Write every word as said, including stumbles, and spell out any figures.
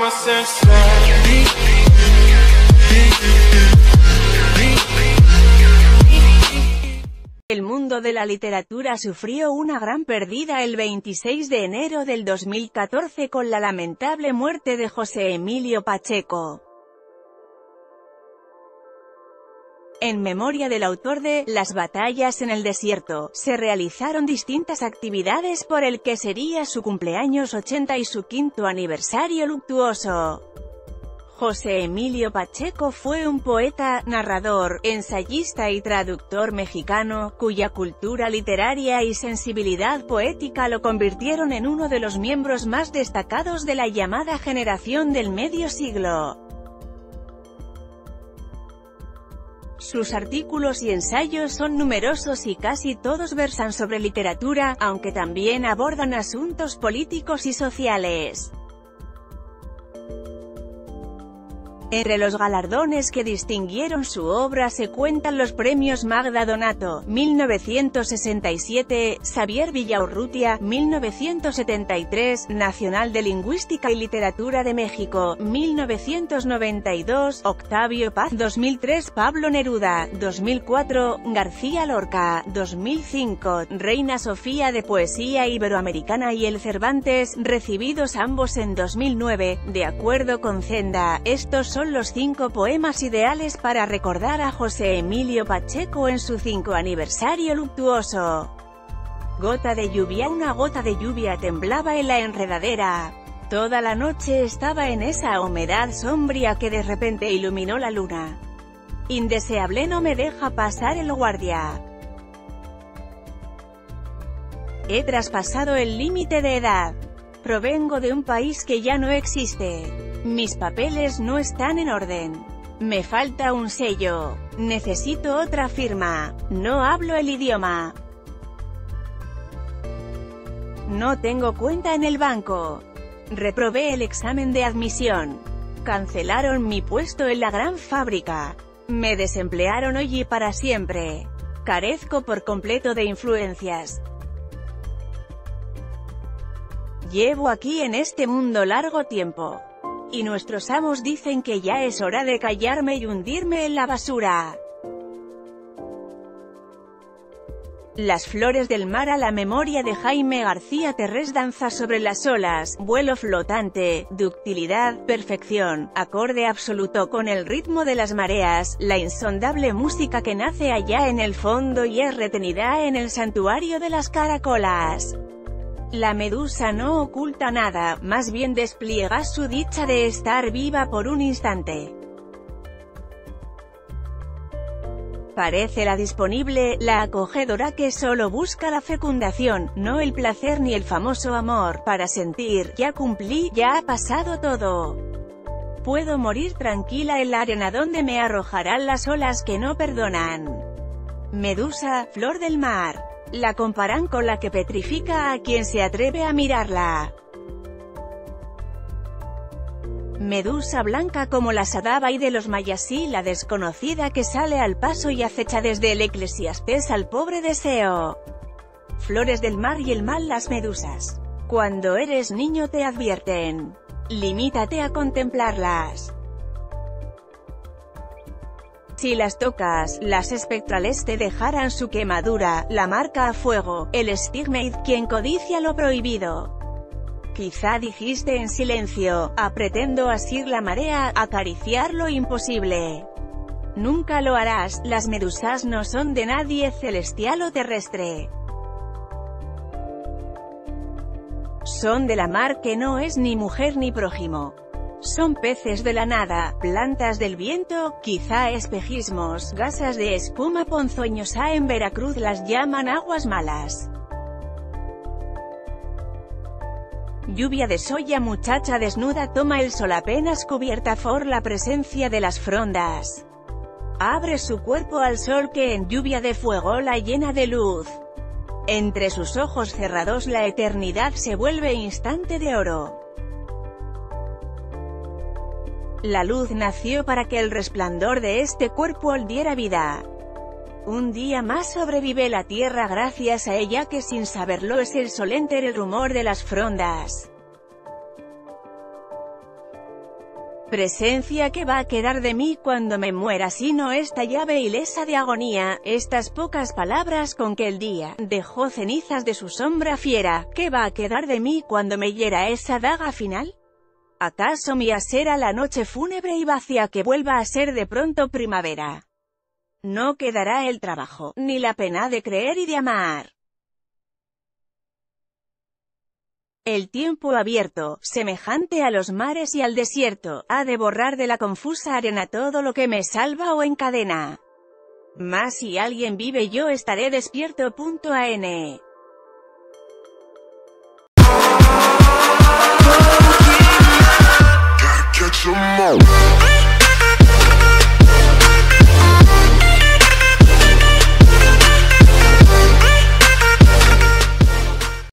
El mundo de la literatura sufrió una gran pérdida el veintiséis de enero del dos mil catorce con la lamentable muerte de José Emilio Pacheco. En memoria del autor de Las batallas en el desierto, se realizaron distintas actividades por el que sería su cumpleaños ochenta y su quinto aniversario luctuoso. José Emilio Pacheco fue un poeta, narrador, ensayista y traductor mexicano, cuya cultura literaria y sensibilidad poética lo convirtieron en uno de los miembros más destacados de la llamada generación del medio siglo. Sus artículos y ensayos son numerosos y casi todos versan sobre literatura, aunque también abordan asuntos políticos y sociales. Entre los galardones que distinguieron su obra se cuentan los premios Magda Donato, mil novecientos sesenta y siete, Xavier Villaurrutia, mil novecientos setenta y tres, Nacional de Lingüística y Literatura de México, mil novecientos noventa y dos, Octavio Paz, dos mil tres, Pablo Neruda, dos mil cuatro, García Lorca, dos mil cinco, Reina Sofía de Poesía Iberoamericana y el Cervantes, recibidos ambos en dos mil nueve, de acuerdo con Zenda. Estos son Son los cinco poemas ideales para recordar a José Emilio Pacheco en su cinco aniversario luctuoso. Gota de lluvia. Una gota de lluvia temblaba en la enredadera. Toda la noche estaba en esa humedad sombría que de repente iluminó la luna. Indeseable no me deja pasar el guardia. He traspasado el límite de edad. Provengo de un país que ya no existe. Mis papeles no están en orden. Me falta un sello. Necesito otra firma. No hablo el idioma. No tengo cuenta en el banco. Reprobé el examen de admisión. Cancelaron mi puesto en la gran fábrica. Me desemplearon hoy y para siempre. Carezco por completo de influencias. Llevo aquí en este mundo largo tiempo. Y nuestros amos dicen que ya es hora de callarme y hundirme en la basura. Las flores del mar. A la memoria de Jaime García Terrés. Danza sobre las olas, vuelo flotante, ductilidad, perfección, acorde absoluto con el ritmo de las mareas, la insondable música que nace allá en el fondo y es retenida en el santuario de las caracolas. La medusa no oculta nada, más bien despliega su dicha de estar viva por un instante. Parece la disponible, la acogedora que solo busca la fecundación, no el placer ni el famoso amor, para sentir, ya cumplí, ya ha pasado todo. Puedo morir tranquila en la arena donde me arrojarán las olas que no perdonan. Medusa, flor del mar. La comparan con la que petrifica a quien se atreve a mirarla. Medusa blanca como la Sadaba y de los mayas y la desconocida que sale al paso y acecha desde el Eclesiastés al pobre deseo. Flores del mar y el mal. Las medusas, cuando eres niño te advierten. Limítate a contemplarlas. Si las tocas, las espectrales te dejarán su quemadura, la marca a fuego, el estigmaid, quien codicia lo prohibido. Quizá dijiste en silencio, ah, pretendo asir la marea, acariciar lo imposible. Nunca lo harás, las medusas no son de nadie celestial o terrestre. Son de la mar que no es ni mujer ni prójimo. Son peces de la nada, plantas del viento, quizá espejismos, gasas de espuma ponzoñosa. En Veracruz las llaman aguas malas. Lluvia de soya. Muchacha desnuda toma el sol apenas cubierta por la presencia de las frondas. Abre su cuerpo al sol que en lluvia de fuego la llena de luz. Entre sus ojos cerrados la eternidad se vuelve instante de oro. La luz nació para que el resplandor de este cuerpo le diera vida. Un día más sobrevive la tierra gracias a ella que sin saberlo es el sol. Entre el rumor de las frondas. Presencia, ¿qué va a quedar de mí cuando me muera sino esta llave ilesa de agonía? Estas pocas palabras con que el día dejó cenizas de su sombra fiera. ¿Qué va a quedar de mí cuando me hiera esa daga final? ¿Acaso mía será la noche fúnebre y vacía que vuelva a ser de pronto primavera? No quedará el trabajo, ni la pena de creer y de amar. El tiempo abierto, semejante a los mares y al desierto, ha de borrar de la confusa arena todo lo que me salva o encadena. Mas si alguien vive yo estaré despierto. An. Catch 'em all.